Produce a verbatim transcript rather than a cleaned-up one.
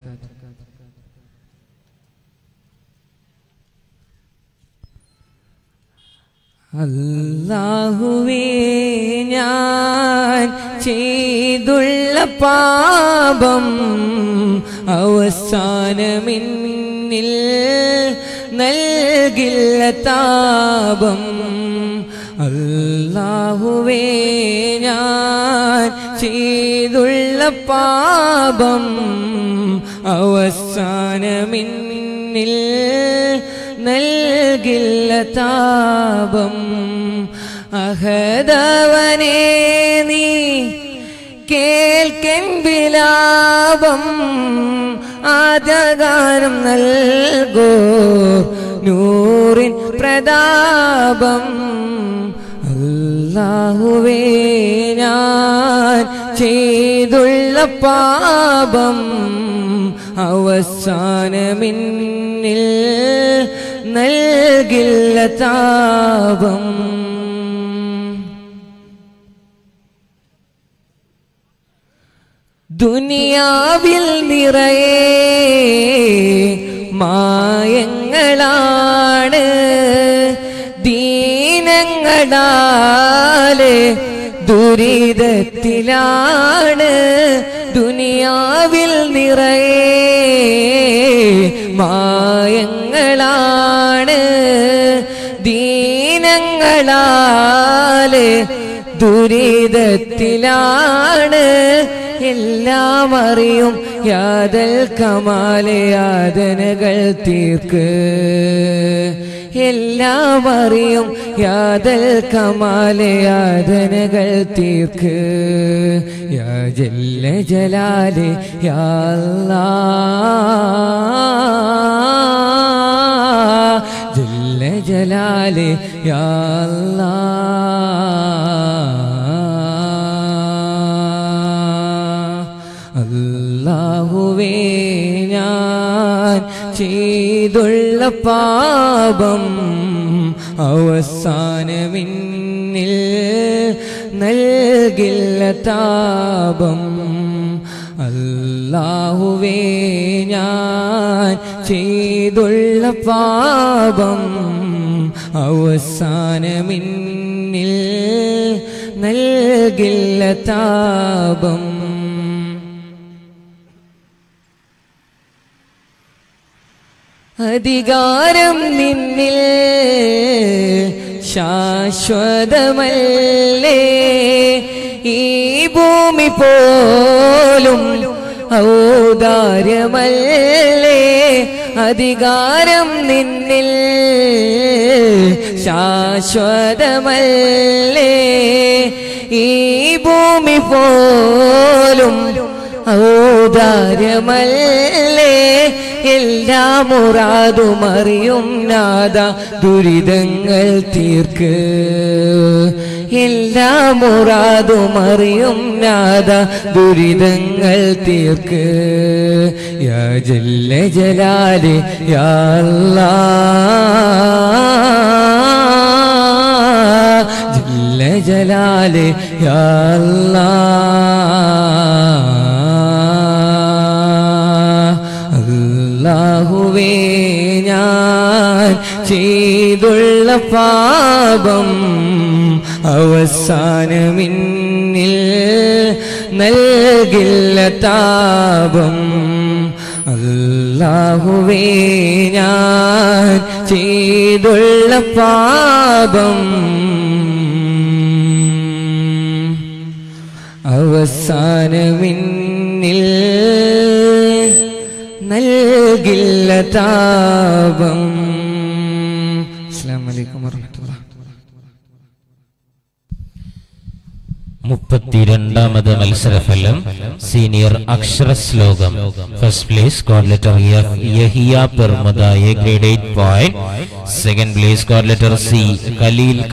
അല്ലാഹുവേ ഞാൻ ചെയ്തുള്ള പാപം അവസാനമിന്നിൽ നൽകില്ല താപം. അല്ലാഹുവേ ഞാൻ ചെയ്തുള്ള പാപം അവസാനമിന്നിൽ നൽകില്ല താപം. അഹദവനേ നീ കേൾക്കൻ വിലാപം ആദഗാനം നൽകോ നൂറിൻ പ്രതാപം. അല്ലാഹുവേ ഞാൻ ചെയ്തുള്ള പാപം അവസാനമിന്നിൽ നൽകില്ല താപം. ദുനിയാവിൽ നിറയെ മായങ്ങളാണ് ദീനങ്ങളാല് ദുരിതത്തിലാണ്. ദുനിയാവിൽ നിറയെ മായങ്ങളാണ് ദീനങ്ങളാല് ദുരിതത്തിലാണ്. എല്ലാം അറിയും യാദൽ കമാലെ യാതനകൾ തീർക്ക്. എല്ലാം അറിയും യാദൽ കമാലെ യാതനകൾ തീർക്ക്. യാ ജല്ല ജലാലെ യാ അല്ലാഹ് ജല്ല ജലാലെ യാ അല്ലാഹ്. അല്ലാഹുവേ ഞാൻ ചെയ്തുള്ള പാപം അവസാനമിന്നിൽ നൽകില്ല താപം. അല്ലാഹുവേ ഞാൻ ചെയ്തുള്ള പാപം അവസാനമിന്നിൽ നൽകില്ല താപം. അധികാരം നിന്നിൽ ശാശ്വതമല്ലേ ഈ ഭൂമി പോലും ഔദാര്യമല്ലേ. അധികാരം നിന്നിൽ ശാശ്വതമല്ലേ ഈ ഭൂമി പോലും ഔദാര്യമല്ലേ. എല്ലാ മുറാദും അറിയും നാദ ദുരിതങ്ങൾ തീർക്ക്. എല്ലാ മുറാദും അറിയും നാദ ദുരിതങ്ങൾ തീർക്ക്. യാ ജല്ല ജലാലെ യാ അല്ലാഹ് ജല്ല ജലാലെ യാ അല്ലാഹ്. അല്ലാഹുവേ ഞാൻ ചെയ്തുള്ള പാപം അവസാനമിന്നിൽ നൽകില്ല താപം. അല്ലാഹുവേ ഞാൻ ചെയ്തുള്ള പാപം അവസാനമിന്നിൽ നൽകില്ല താപം. അസ്സലാമു അലൈക്കും വറഹ്മത്തുള്ളാഹി. മുപ്പത്തിരണ്ടാമത് മത്സരഫലം സീനിയർ അക്ഷര ശ്ലോകം. First place code letter F Yahiya Permada A grade eight point. Second place code letter C Khaleel